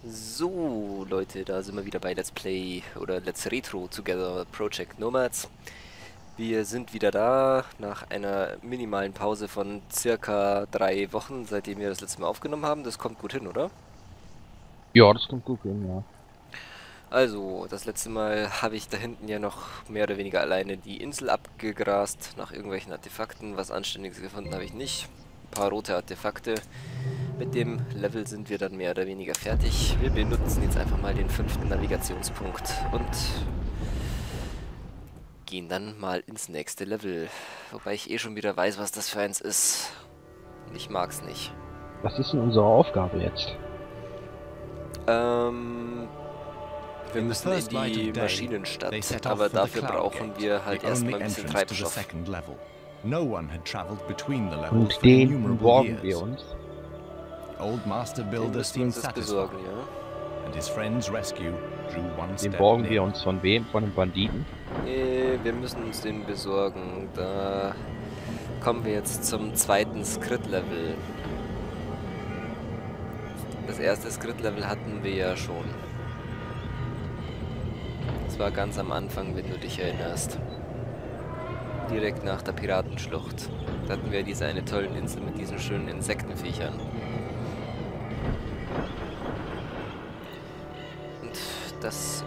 So, Leute, da sind wir wieder bei Let's Play oder Let's Retro Together Project Nomads. Wir sind wieder da nach einer minimalen Pause von circa 3 Wochen, seitdem wir das letzte Mal aufgenommen haben. Das kommt gut hin, oder? Ja, das kommt gut hin, ja. Also, das letzte Mal habe ich da hinten ja noch mehr oder weniger alleine die Insel abgegrast nach irgendwelchen Artefakten. Was Anständiges gefunden habe ich nicht. Ein paar rote Artefakte. Mit dem Level sind wir dann mehr oder weniger fertig. Wir benutzen jetzt einfach mal den 5. Navigationspunkt und gehen dann mal ins nächste Level. Wobei ich eh schon wieder weiß, was das für eins ist. Und ich mag's nicht. Was ist denn unsere Aufgabe jetzt? Wir müssen in die Maschinenstadt, aber dafür brauchen wir halt erstmal ein bisschen Treibstoff. Und den borgen wir uns. Den müssen wir uns jetzt besorgen, ja? Den borgen wir uns von wem? Von den Banditen? Nee, wir müssen uns den besorgen. Da kommen wir jetzt zum zweiten Skrit-Level. Das erste Skrit-Level hatten wir ja schon. Das war ganz am Anfang, wenn du dich erinnerst. Direkt nach der Piratenschlucht. Da hatten wir diese eine tolle Insel mit diesen schönen Insektenviechern. Und das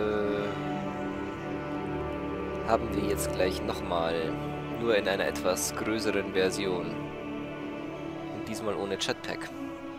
haben wir jetzt gleich nochmal. Nur in einer etwas größeren Version. Und diesmal ohne Jetpack.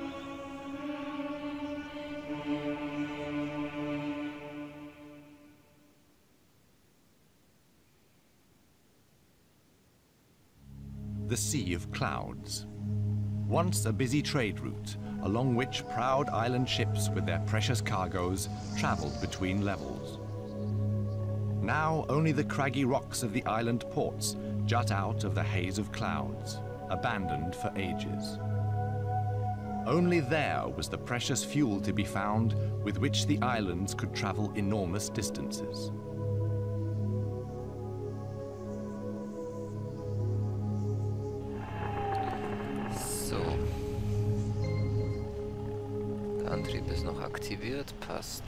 The Sea of Clouds. Once a busy trade route, along which proud island ships with their precious cargoes traveled between levels. Now only the craggy rocks of the island ports jut out of the haze of clouds, abandoned for ages. Only there was the precious fuel to be found with which the islands could travel enormous distances. Der Antrieb ist noch aktiviert, passt.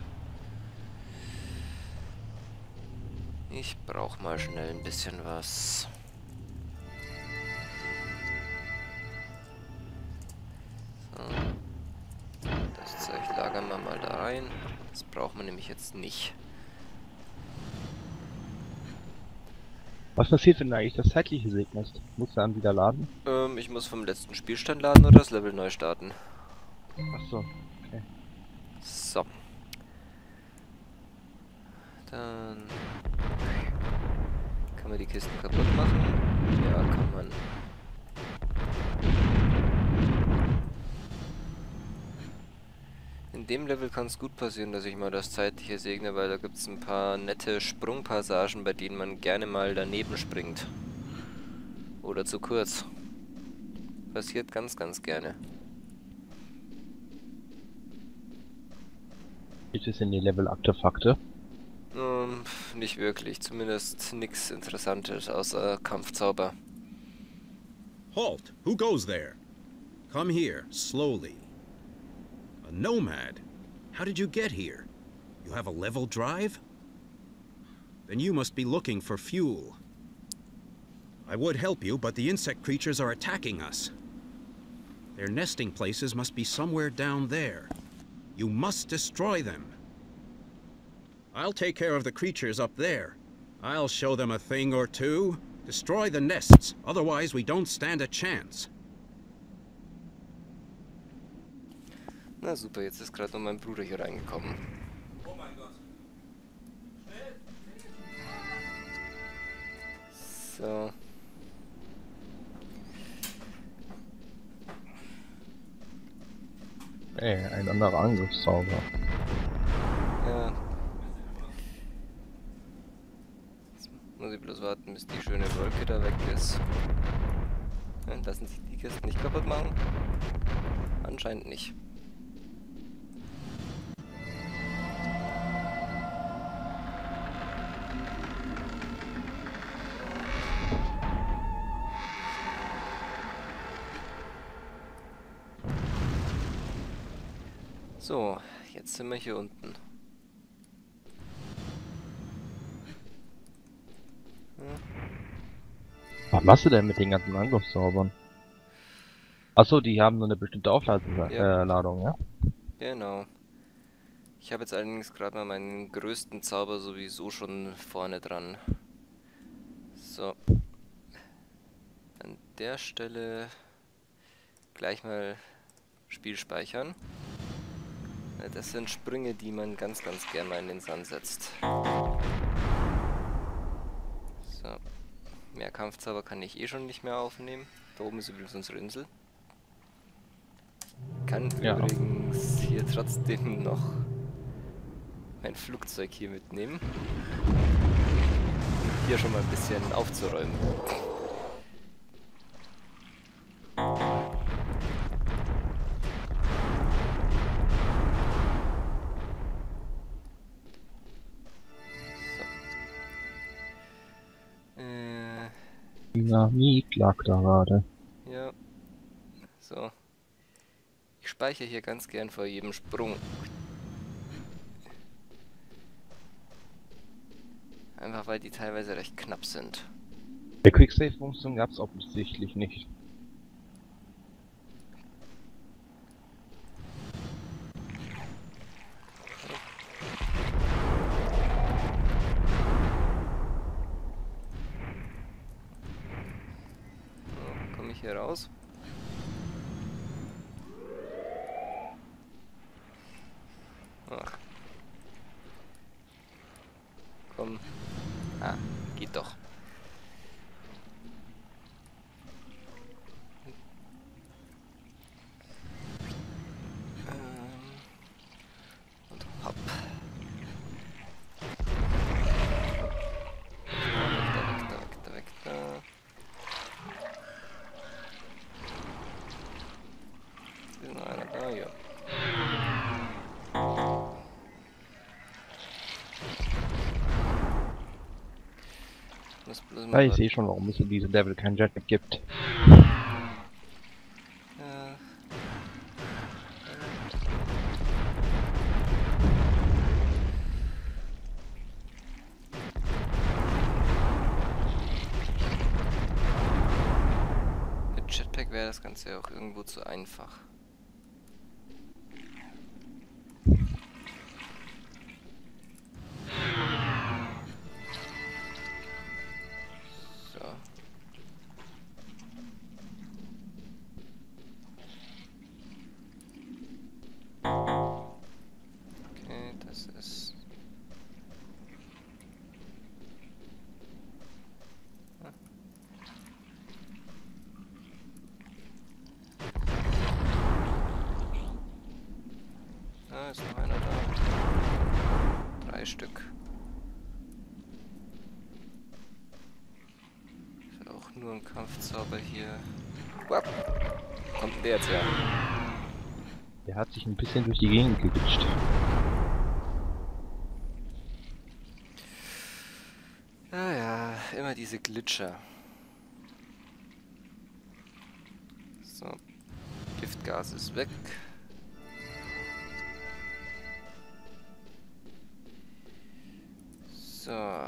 Ich brauche mal schnell ein bisschen was. So. Das Zeug lagern wir mal da rein. Das braucht man nämlich jetzt nicht. Was passiert, wenn du eigentlich das Zeitliche segnest? Musst du dann wieder laden? Ich muss vom letzten Spielstand laden oder das Level neu starten. Achso, okay. So. Dann kann man die Kisten kaputt machen. Ja, kann man. In dem Level kann es gut passieren, dass ich mal das Zeitliche segne, weil da gibt es ein paar nette Sprungpassagen, bei denen man gerne mal daneben springt. Oder zu kurz. Passiert ganz, ganz gerne. Gibt es in die Level-Artefakte? Nicht wirklich. Zumindest nichts Interessantes außer Kampfzauber. Halt! Who goes there? Come here, slowly. A nomad? How did you get here? You have a level drive? Then you must be looking for fuel. I would help you, but the insect creatures are attacking us. Their nesting places must be somewhere down there. You must destroy them. I'll take care of the creatures up there. I'll show them a thing or two. Destroy the nests, otherwise we don't stand a chance. Na super, jetzt ist gerade noch mein Bruder hier reingekommen. Oh mein Gott. So. Ey, ein anderer Angriffszauber. Ja. Jetzt muss ich bloß warten, bis die schöne Wolke da weg ist. Dann lassen sich die Kisten nicht kaputt machen? Anscheinend nicht. So, jetzt sind wir hier unten. Was machst du denn mit den ganzen Angriffszaubern? Achso, die haben nur eine bestimmte Ja. Ladung, ja? Genau. Ich habe jetzt allerdings gerade mal meinen größten Zauber sowieso schon vorne dran. So. An der Stelle gleich mal Spiel speichern. Das sind Sprünge, die man ganz, ganz gern mal in den Sand setzt. So. Mehr Kampfzauber kann ich eh schon nicht mehr aufnehmen. Da oben ist übrigens unsere Insel. Kann Ja. übrigens hier trotzdem noch mein Flugzeug hier mitnehmen. Um hier schon mal ein bisschen aufzuräumen. Dynamit lag da gerade. Ja. So. Ich speichere hier ganz gern vor jedem Sprung. Einfach weil die teilweise recht knapp sind. Der Quicksave-Funktion gab es offensichtlich nicht. So, komme ich hier raus? Ach. Komm. Ah, geht doch. Und hopp. Weg da. Ist noch einer da? Ja. Muss bloß Ja, mal ich sehe schon, warum es in diesem Level kein Jetpack gibt. Ja. Mit Jetpack wäre das Ganze ja auch irgendwo zu einfach. So. Okay, das ist... Ah, ist noch einer da. 3 Stück. Ist ja auch nur ein Kampfzauber hier. Wap. Kommt denn der jetzt her? Der hat sich ein bisschen durch die Gegend geglitscht. Ah ja, immer diese Glitscher. So. Giftgas ist weg. So.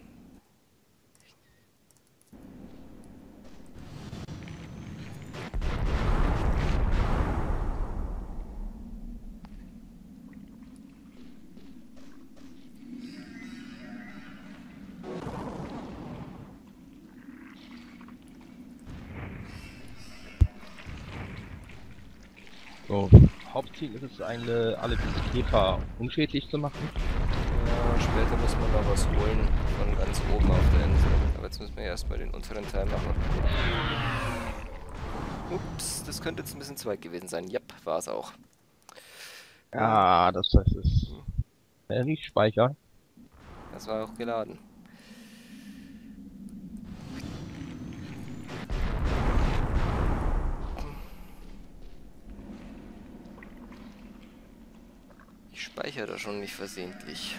So, Hauptziel ist es eigentlich, alle diese Käfer unschädlich zu machen. Ja, später muss man noch was holen von ganz oben auf der Insel. Aber jetzt müssen wir erstmal den unteren Teil machen. Ups, das könnte jetzt ein bisschen zu weit gewesen sein. Jep, war es auch. Ja, das heißt es. Nicht speichern. Das war auch geladen. Ich speichere da schon nicht versehentlich.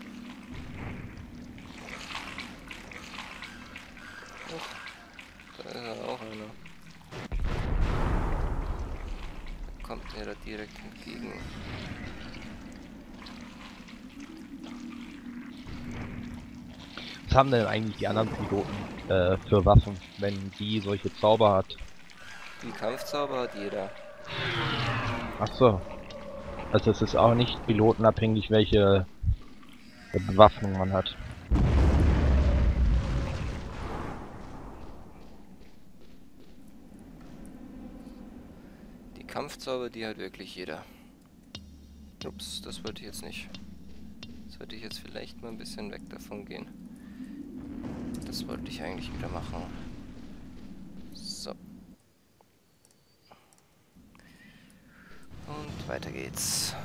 Oh, da ist ja auch einer. Kommt mir da direkt entgegen. Was haben denn eigentlich die anderen Piloten für Waffen, wenn die solche Zauber hat? Die Kampfzauber hat jeder. Ach so. Also es ist auch nicht pilotenabhängig, welche Bewaffnung man hat. Die Kampfzauber, die hat wirklich jeder. Ups, das wollte ich jetzt nicht. Sollte ich jetzt vielleicht mal ein bisschen weg davon gehen. Das wollte ich eigentlich wieder machen. So. Und weiter geht's.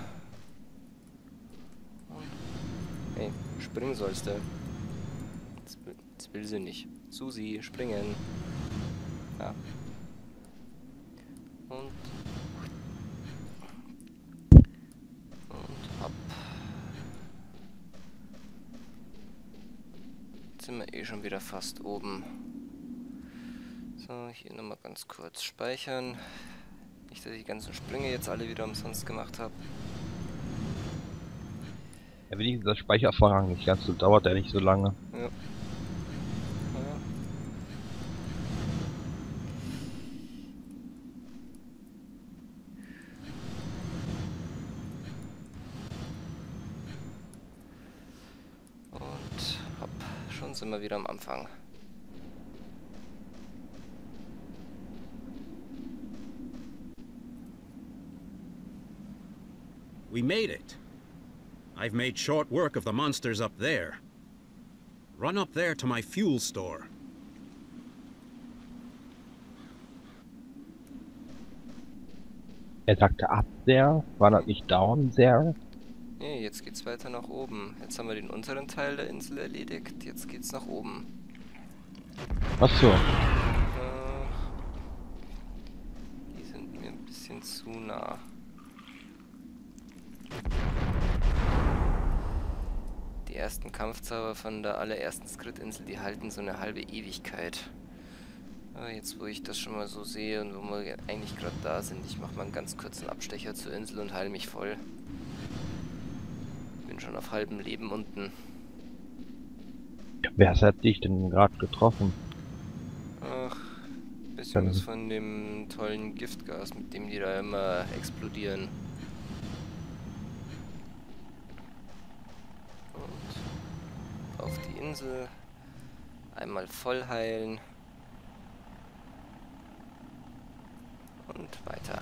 Hey, springen sollst du. Jetzt will sie nicht. Susi, springen. Ja. Und ab. Jetzt sind wir eh schon wieder fast oben. So, hier nochmal ganz kurz speichern. Nicht, dass ich die ganzen Sprünge jetzt alle wieder umsonst gemacht habe. Ja, wenigstens das Speichervorrang nicht ganz so, dauert ja nicht so lange. Ja. Ja. Und hopp, schon sind wir wieder am Anfang. We made it. I've made short work of the monsters up there. Run up there to my fuel store. Er sagte up there, war das nicht down there? Nee, jetzt geht's weiter nach oben. Jetzt haben wir den unteren Teil der Insel erledigt. Jetzt geht's nach oben. Ach so. Die sind mir ein bisschen zu nah. Die ersten Kampfzauber von der allerersten Skrit-Insel, die halten so eine halbe Ewigkeit. Aber jetzt, wo ich das schon mal so sehe und wo wir eigentlich gerade da sind, ich mache mal einen ganz kurzen Abstecher zur Insel und heile mich voll. Bin schon auf halbem Leben unten. Wer hat dich denn gerade getroffen? Ach, bisschen was von dem tollen Giftgas, mit dem die da immer explodieren. Und auf die Insel. Einmal voll heilen. Und weiter.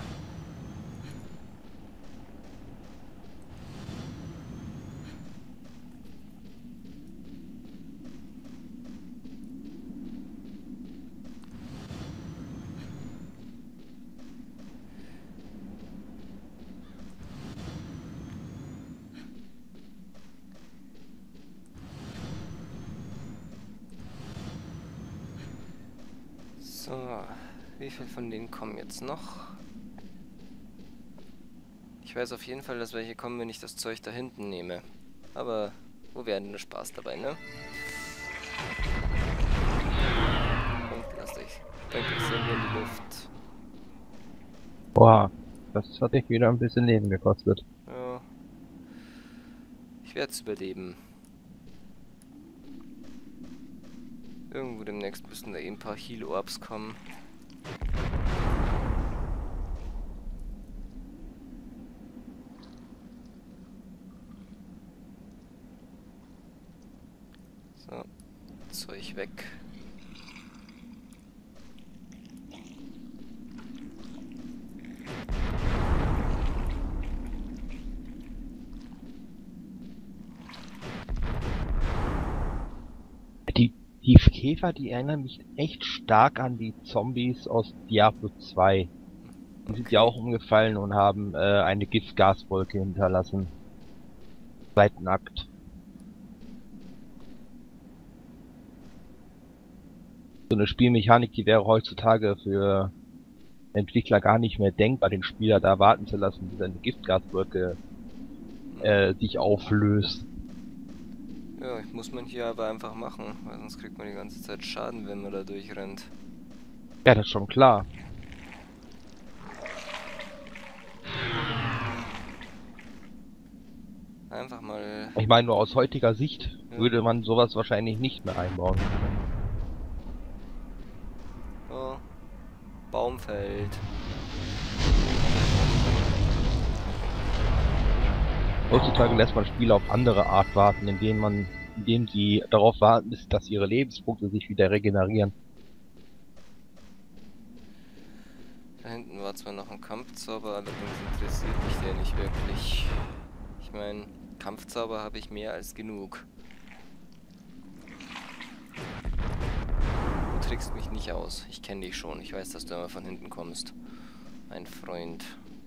So, wie viel von denen kommen jetzt noch? Ich weiß auf jeden Fall, dass welche kommen, wenn ich das Zeug da hinten nehme. Aber wo wäre denn der Spaß dabei, ne? Und lasst euch. Bringt euch selber in die Luft. Boah, das hat dich wieder ein bisschen Leben gekostet. Ja. Ich werde es überleben. Irgendwo demnächst müssen da eh ein paar Heal-Orbs kommen. So, Zeug weg. Die Käfer, die erinnern mich echt stark an die Zombies aus Diablo 2. Die sind ja auch umgefallen und haben eine Giftgaswolke hinterlassen. Zweiten Akt. So eine Spielmechanik, die wäre heutzutage für Entwickler gar nicht mehr denkbar, den Spieler da warten zu lassen, bis eine Giftgaswolke sich auflöst. Ja, muss man hier aber einfach machen, weil sonst kriegt man die ganze Zeit Schaden, wenn man da durchrennt. Ja, das ist schon klar. Einfach mal... Ich meine, nur aus heutiger Sicht Ja. würde man sowas wahrscheinlich nicht mehr einbauen. Oh, Baumfeld. Heutzutage lässt man Spieler auf andere Art warten, indem sie darauf warten, dass ihre Lebenspunkte sich wieder regenerieren. Da hinten war zwar noch ein Kampfzauber, allerdings interessiert mich der nicht wirklich. Ich meine, Kampfzauber habe ich mehr als genug. Du trickst mich nicht aus. Ich kenne dich schon. Ich weiß, dass du immer von hinten kommst. Mein Freund.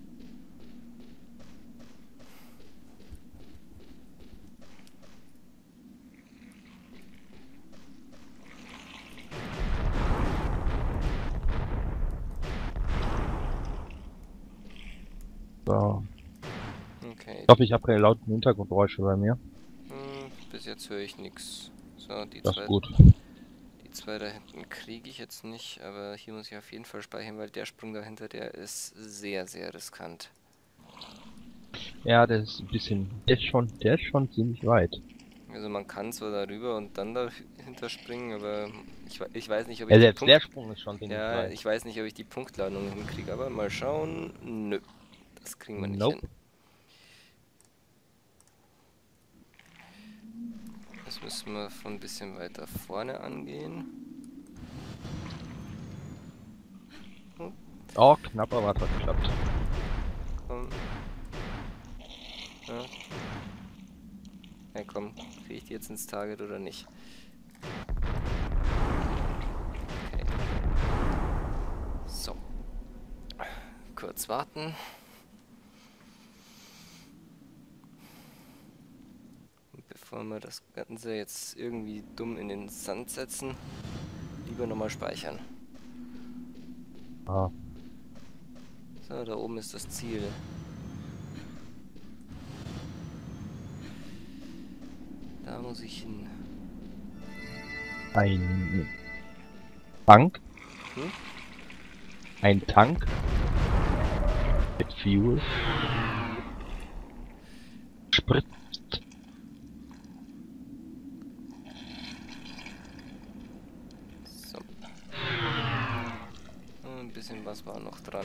So. Okay. Ich hoffe, ich habe keine lauten Hintergrundgeräusche bei mir. Bis jetzt höre ich nichts. So, Das ist gut. die zwei da hinten kriege ich jetzt nicht, aber hier muss ich auf jeden Fall speichern, weil der Sprung dahinter, der ist sehr, sehr riskant. Ja, der ist ein bisschen. Der ist schon ziemlich weit. Also man kann zwar darüber und dann dahinter springen, aber ich weiß nicht, ob ich Ja, die selbst der Sprung ist schon ziemlich ja, weit. ich weiß nicht, ob ich die Punktladung hinkriege, aber mal schauen. Nö, das kriegen wir nicht Nope. hin. Das müssen wir von ein bisschen weiter vorne angehen. Oh, knapp, aber hat geklappt. Komm. Ja. Ja, komm, kriege ich die jetzt ins Target oder nicht? Okay. So. Kurz warten. Und bevor wir das Ganze jetzt irgendwie dumm in den Sand setzen, lieber nochmal speichern. Ah. So, da oben ist das Ziel. Da muss ich hin. Ein Tank. Hm? Ein Tank. Mit Fuel. Spritzt. So. Ein bisschen was war noch dran.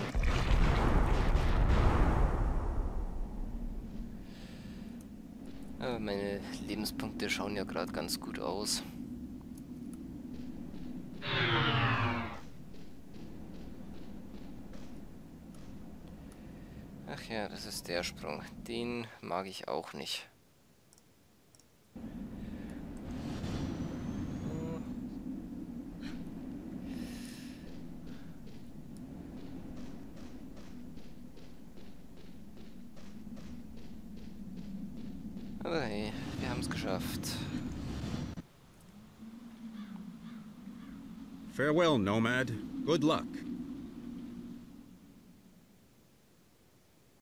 Aber meine Lebenspunkte schauen ja gerade ganz gut aus. Ach ja, das ist der Sprung. Den mag ich auch nicht. Aber hey, wir haben es geschafft. Farewell, Nomad. Good luck.